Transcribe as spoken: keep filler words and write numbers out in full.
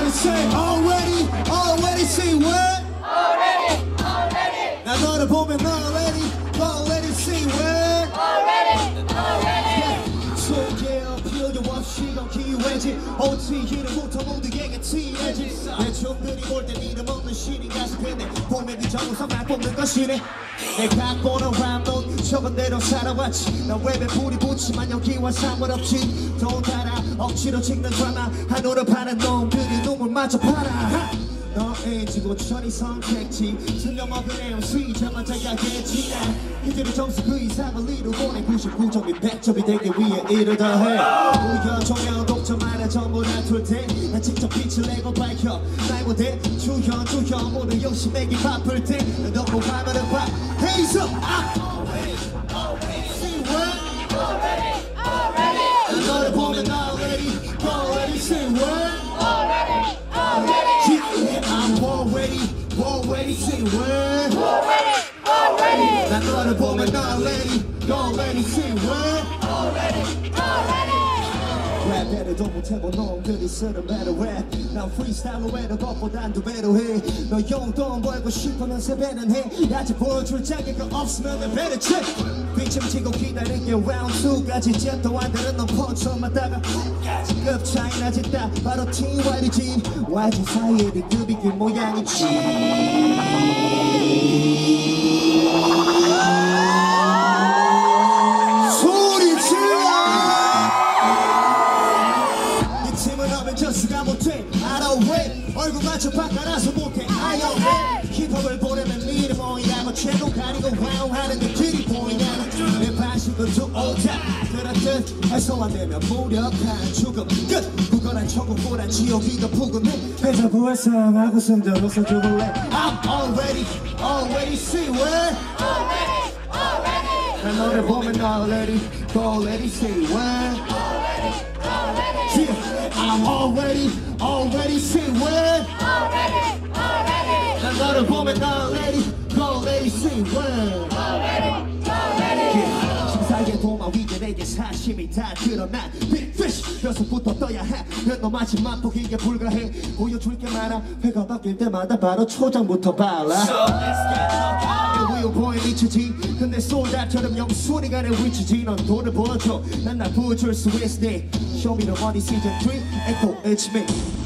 Everybody say already, already say what? Already, already. 나 너를 보면 already, already say what? Already, already. 소개할 필요 없이 넌 기회지 오티기는 못하 모두에게 티해지 내 족들이 볼 땐 이름 없는 신이 가슴에 보면 네 정우성만 뽑는 것이네 내가 보는 람넌 저번대로 살아왔지 난 웹에 불이 붙지만 여기와 상관없지 돈 달아 억지로 찍는 드라마 한우를 파는 놈들이 눈물마저 팔아 너의 지고천이 선택지 틀림없는 엠씨 저만 잘가겠지 이들의 점수 그 이상을 이루고내 구십구 점이 백 점이 되기 위해 일을 더해 우연 종영 독점하는 전부 다툴 때난 직접 빛을 내고 밝혀 나의 무대 주현 주현 모두 욕심내기 바쁠 때 너무 화면을 봐 Hands up! Already, already See what? Already, already. 너를 보면 already already See what? Already, already. I'm already, already say what? Already, already. 난 너를 보면 already, already say what? Already, already. 랩 배려도 못해본 놈들이 쓰는 배로 랩 난 프리스타일로 해도 것보단 두 배로 해너 용돈 벌고 싶으면 세 배는 해 아직 보여줄 자격이 없으면 내 배를 쳐 빅침 치고 기다린 게 라운드 투까지 잽도 안 되는 넌 펀처 맞다가 급 차이 나지 딱 바로 팀 와이지 와이지 사이에 네 급이 그 모양이지 소리 질러 이 팀은 하면 전수가 못해 I don't wait 얼굴 맞춰 바꿔라서 못해 I don't wait 힙합을 보려면 미리 뭐이라고 최고 가리고 와우 하는 느낌이 보이냐 내 반식은 좀 오다 그렇듯 해서 안 되면 무력한 죽음 끝 구걸한 천국보단 지옥이 더 푸근해 회자부의 상하고 숨들어서 죽을래 I'm already already see where Already, already. 난 너를 보면 already already see where Already, already. yeah, I'm already already see where Already, already. 난 너를 보면 already already see where Already, already. 심사의 도마 위에 내게 사심이 다 드러난 Big Fish 벼슬부터 떠야 해너 마지막 포기에 불과해 보여줄 게 많아 회가 바뀔 때마다 바로 초장부터 발라 보인 위치지 근데 솔다처럼 영순이가 내 위치지 넌 돈을 보여줘 난 날 보여줄 수 있으니 Show me the money season three Echo it's me